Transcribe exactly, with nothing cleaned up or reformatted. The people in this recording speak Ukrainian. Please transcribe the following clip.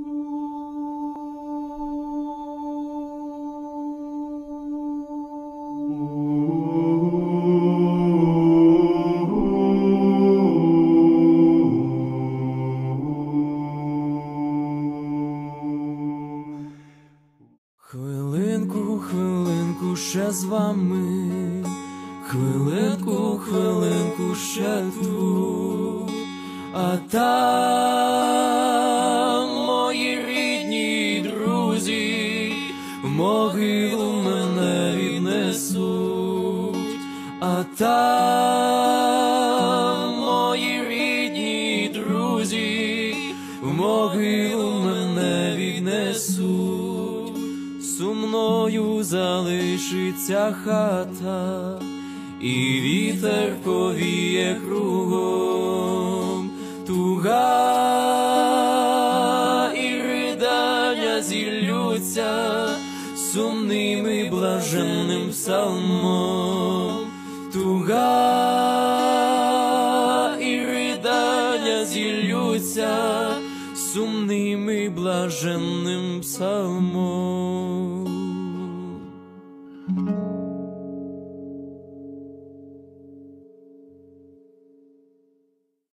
Хвилинку, хвилинку ще з вами, хвилинку, хвилинку ще тут, а там мої рідні друзі в могилу мене віднесуть, а там мої рідні друзі в могилу мене віднесуть. Сумною залишиться хата, і вітер повіє кругом, туга і ридання зіллються сумним і блаженним псалмом, туга і ридання зіллються сумним і блаженним псалмом.